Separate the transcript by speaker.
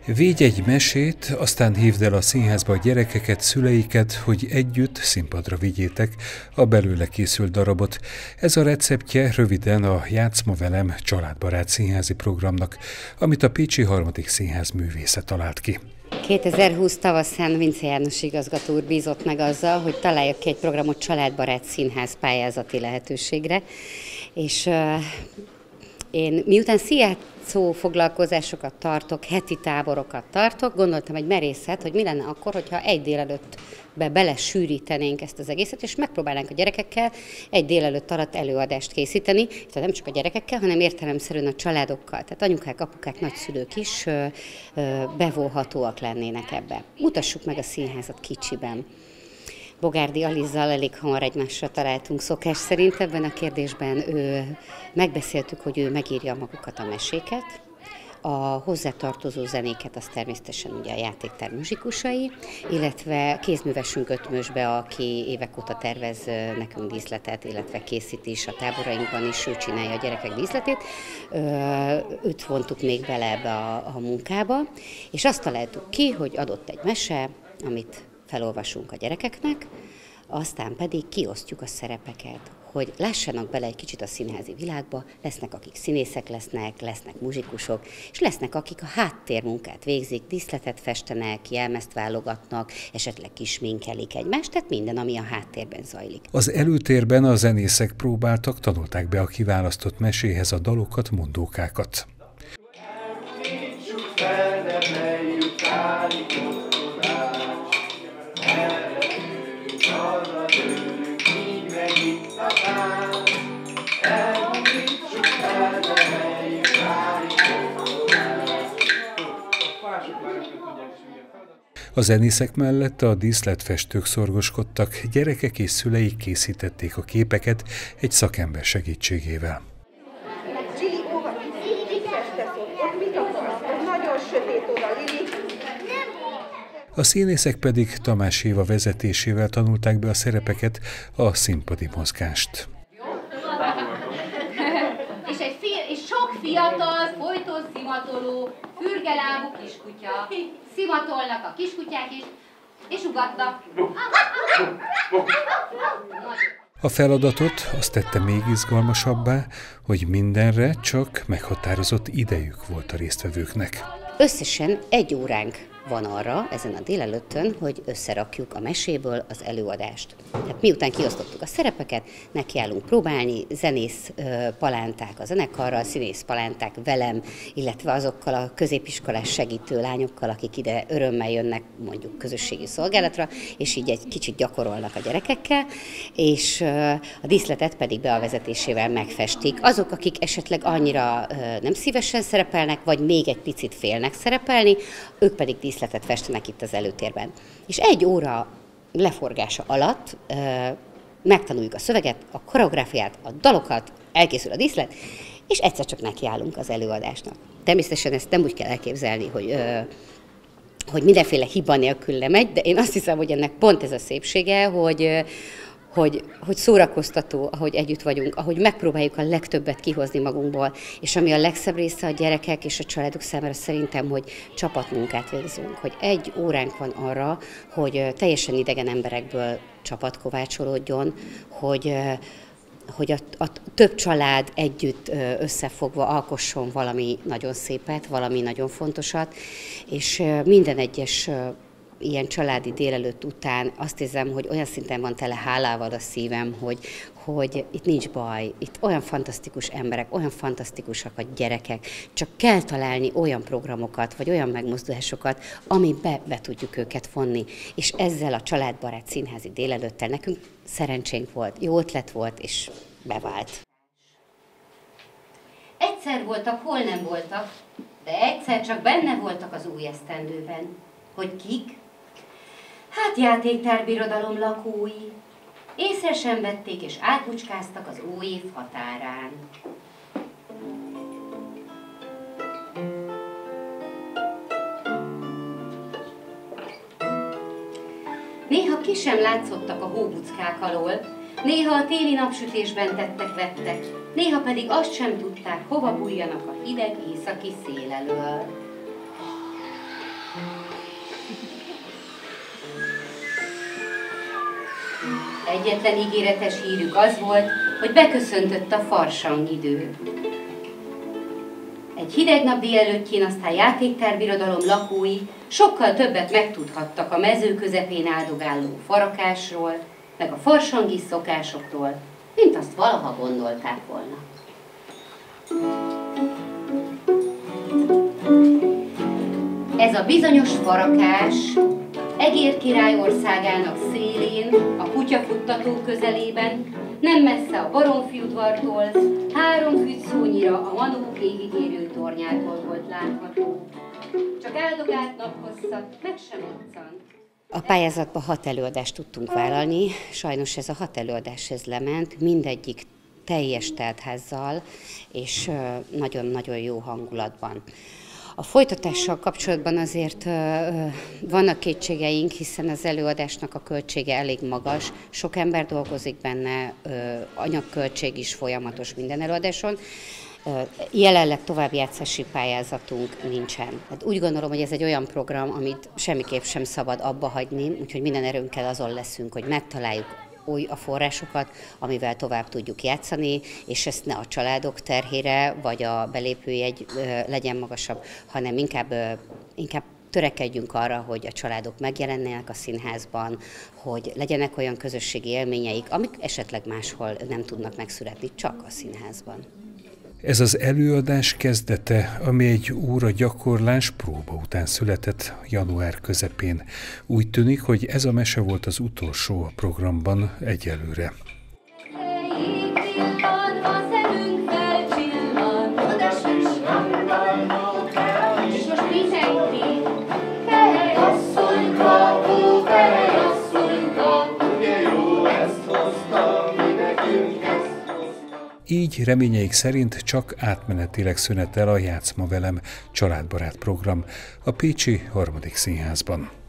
Speaker 1: Védj egy mesét, aztán hívd el a színházba a gyerekeket, szüleiket, hogy együtt színpadra vigyétek a belőle készült darabot. Ez a receptje röviden a Játszma velem családbarát színházi programnak, amit a Pécsi Harmadik Színház művésze talált ki.
Speaker 2: 2020 tavaszán Vince János igazgató úr bízott meg azzal, hogy találjak ki egy programot családbarát színház pályázati lehetőségre, és én miután színjátszó foglalkozásokat tartok, heti táborokat tartok, gondoltam egy merészet, hogy mi lenne akkor, hogyha egy délelőttbe belesűrítenénk ezt az egészet, és megpróbálnánk a gyerekekkel egy délelőtt alatt előadást készíteni, tehát nem csak a gyerekekkel, hanem értelemszerűen a családokkal, tehát anyukák, apukák, nagyszülők is bevonhatóak lennének ebbe. Mutassuk meg a színházat kicsiben. Bogárdi Alizzal elég hamar egymásra találtunk szokás szerint ebben a kérdésben. Megbeszéltük, hogy ő megírja magukat a meséket, a hozzátartozó zenéket, az természetesen ugye a játékterm muzsikusai, illetve kézművesünk Ötvösbe, aki évek óta tervez nekünk díszletet, illetve készít is a táborainkban is, ő csinálja a gyerekek díszletét. Őt vontuk még bele ebbe a munkába, és azt találtuk ki, hogy adott egy mese, amit felolvasunk a gyerekeknek, aztán pedig kiosztjuk a szerepeket, hogy lássanak bele egy kicsit a színházi világba, lesznek, akik színészek lesznek muzsikusok, és lesznek, akik a háttérmunkát végzik, díszletet festenek, jelmezt válogatnak, esetleg kisminkelik egymást, tehát minden, ami a háttérben zajlik.
Speaker 1: Az előtérben a zenészek próbáltak, tanulták be a kiválasztott meséhez a dalokat, mondókákat. A zenészek mellett a díszletfestők szorgoskodtak, gyerekek és szüleik készítették a képeket egy szakember segítségével. A színészek pedig Tamás Éva vezetésével tanulták be a szerepeket, a színpadi mozgást.
Speaker 3: És sok fiatal, folyton szimatoló, fürgelábú kiskutya. Szimatolnak a kiskutyák is, és ugatnak.
Speaker 1: A feladatot azt tette még izgalmasabbá, hogy mindenre csak meghatározott idejük volt a résztvevőknek.
Speaker 2: Összesen 1 óránk van arra, ezen a délelőttön, hogy összerakjuk a meséből az előadást. Tehát miután kiosztottuk a szerepeket, nekiállunk próbálni, zenész palánták a zenekarral, színész palánták velem, illetve azokkal a középiskolás segítő lányokkal, akik ide örömmel jönnek mondjuk közösségi szolgálatra, és így egy kicsit gyakorolnak a gyerekekkel, és a díszletet pedig bevezetésével megfestik. Azok, akik esetleg annyira nem szívesen szerepelnek, vagy még egy picit félnek szerepelni, ők pedig díszletet festenek itt az előtérben. És 1 óra leforgása alatt megtanuljuk a szöveget, a koreográfiát, a dalokat, elkészül a díszlet, és egyszer csak nekiállunk az előadásnak. Természetesen ezt nem úgy kell elképzelni, hogy mindenféle hiba nélkül lemegy, de én azt hiszem, hogy ennek pont ez a szépsége, hogy szórakoztató, ahogy együtt vagyunk, ahogy megpróbáljuk a legtöbbet kihozni magunkból, és ami a legszebb része a gyerekek és a családok számára szerintem, hogy csapatmunkát végzünk, hogy 1 óránk van arra, hogy teljesen idegen emberekből csapat kovácsolódjon, hogy a több család együtt összefogva alkosson valami nagyon szépet, valami nagyon fontosat, és minden egyes ilyen családi délelőtt után azt érzem, hogy olyan szinten van tele hálával a szívem, hogy itt nincs baj, itt olyan fantasztikus emberek, olyan fantasztikusak a gyerekek, csak kell találni olyan programokat, vagy olyan megmozdulásokat, amiben be tudjuk őket vonni. És ezzel a családbarát színházi délelőttel nekünk szerencsénk volt, jó ötlet volt, és bevált.
Speaker 3: Egyszer voltak, hol nem voltak, de egyszer csak benne voltak az új esztendőben. Hogy kik? Hát játéktárbirodalom lakói. Észre sem vették és átbucskáztak az új év határán. Néha ki sem látszottak a hóbuckák alól, néha a téli napsütésben tettek-vettek, néha pedig azt sem tudták, hova bújjanak a hideg északi szél elől. Egyetlen ígéretes hírük az volt, hogy beköszöntött a farsangidő. Egy hideg nap délelőttjén aztán játéktárbirodalom lakói sokkal többet megtudhattak a mező közepén áldogáló farakásról, meg a farsangi szokásokról, mint azt valaha gondolták volna. Ez a bizonyos farakás Egér király országának szélén, a kutyafuttató közelében, nem messze a Baromfiudvartól, 3 fügyszónyira a Manók égigérő tornyától volt látható. Csak áldogált naphosszat, meg sem moccant.
Speaker 2: A pályázatban 6 előadást tudtunk vállalni, sajnos ez a 6 előadás lement, mindegyik teljes teltházzal és nagyon-nagyon jó hangulatban. A folytatással kapcsolatban azért vannak kétségeink, hiszen az előadásnak a költsége elég magas, sok ember dolgozik benne, anyagköltség is folyamatos minden előadáson. Jelenleg továbbjátszási pályázatunk nincsen. Hát úgy gondolom, hogy ez egy olyan program, amit semmiképp sem szabad abba hagyni, úgyhogy minden erőnkkel azon leszünk, hogy megtaláljuk a forrásokat, amivel tovább tudjuk játszani, és ezt ne a családok terhére, vagy a belépőjegy legyen magasabb, hanem inkább törekedjünk arra, hogy a családok megjelenjenek a színházban, hogy legyenek olyan közösségi élményeik, amik esetleg máshol nem tudnak megszületni, csak a színházban.
Speaker 1: Ez az előadás kezdete, ami egy óra gyakorlás próba után született január közepén. Úgy tűnik, hogy ez a mese volt az utolsó a programban egyelőre. Így reményeik szerint csak átmenetileg szünetel a Játszma velem családbarát program a pécsi 3. Színházban.